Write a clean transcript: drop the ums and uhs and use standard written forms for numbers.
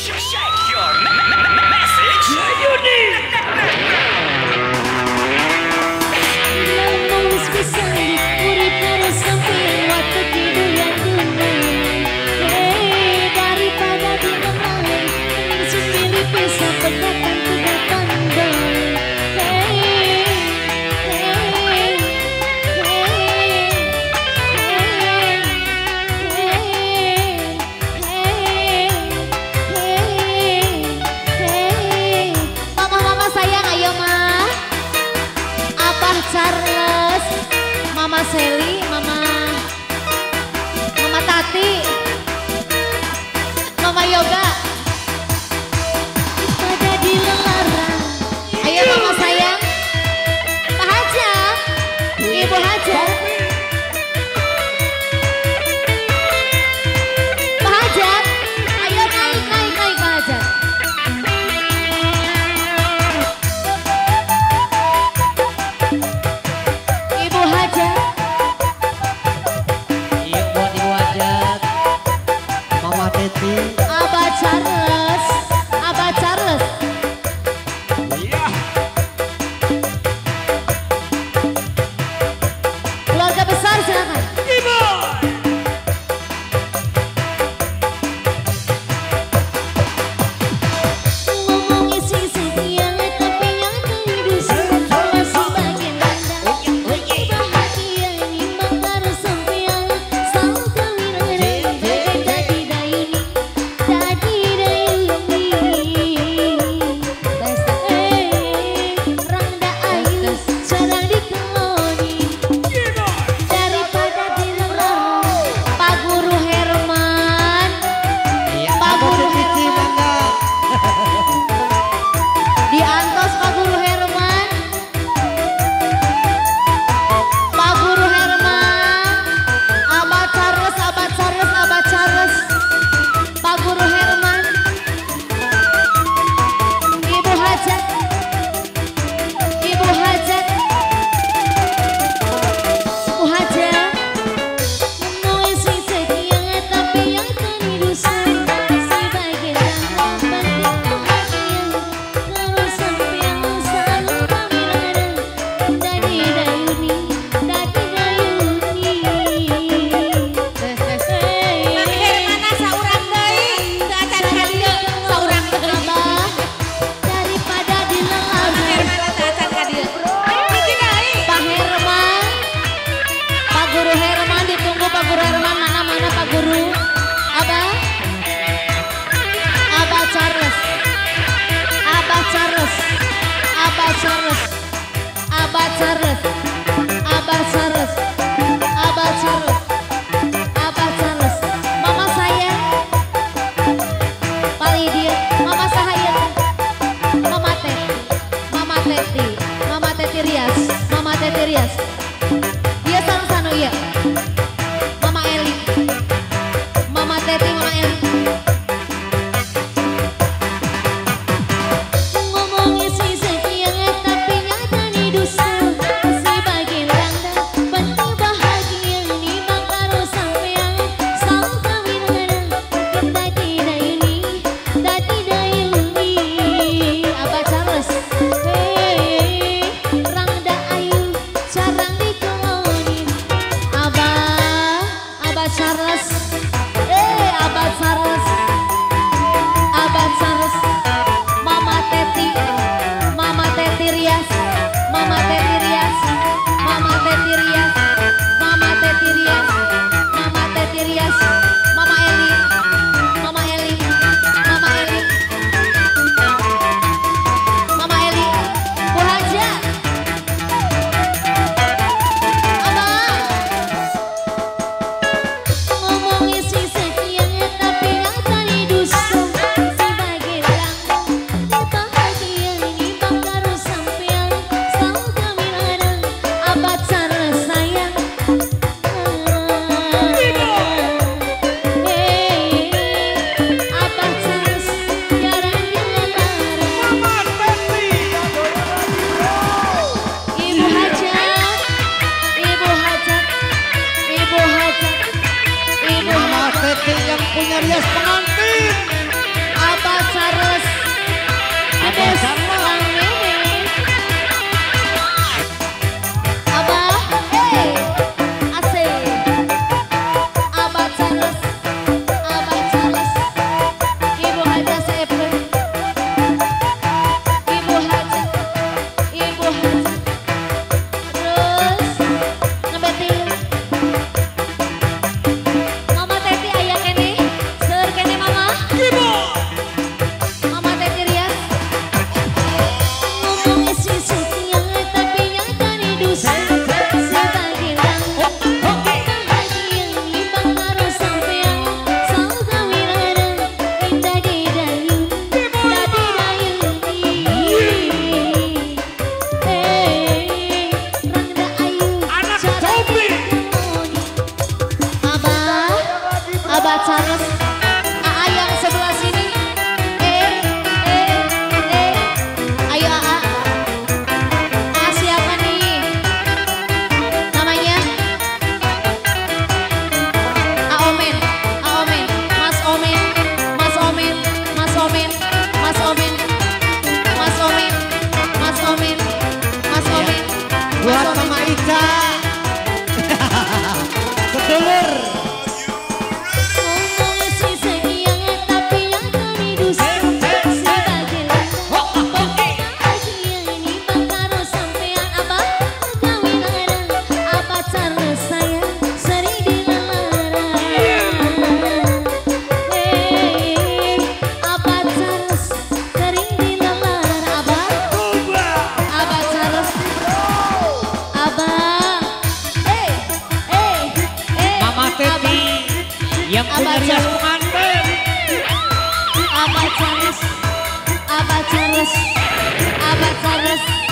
Check your message. Unique. Charles, Mama Sally, Mama Tati, Mama Yoga. Pada dilarang. Ayo Mama sayang. Pak Hajat, Ibu Hajat. Pak Hajat, ayo naik Pak Hajat. Abah Charles, Abah Charles. Yeah. Keluarga besar silakan. Ngomong isi sekian tapi yang terus masih bagian anda. Bahagia nimbang harus sampean selalu kawin tadi dayuni. Rangda ayu jarang dikeloni daripada dilarang. Pak Guru Herman, Pak Guru Herman diantos. Pak Guru Herman, Pak Guru Herman, Abah Charles, Abah Charles, Abah Charles, Pak Guru Herman, Ibu Hajat, Ibu Hajat, Ibu Hajat. Ngomong isi sekian tapi yang terus si bagian yang penting bahagia. Kalau sampean selalu kami ada. Dadi dayuni, dadi dayuni. Mana saurang deui, teu acan hadieu, saurang deui. Abah, daripada dilarang. Mana teu acan hadieu. Hiji deui. Pak Herman, Pak Guru Herman ditunggu. Pak Guru Herman mana Pak Guru? Abah, Abah Charles, Abah Charles, Abah Charles, Abah Charles, Abah Charles, Abah Charles, Abah Charles. Mama saya, Pak Lydia, Mama Sahayat, Mama Teti, Mama Teti, Mama Teti Rias, Mama Teti Rias. Dia sana ya. Mama Eli, Mama Teti, Mama Eli. Ngomong isi sekian tapi nyata di dusta. Si bagian rangda penting bahagia nimbang karo sampean selalu kawin ngadang. Dadi dayuni, dadi dayuni. Abah Charles, rangda ayu jarang Abad Charles, Abad Charles, Abad Charles.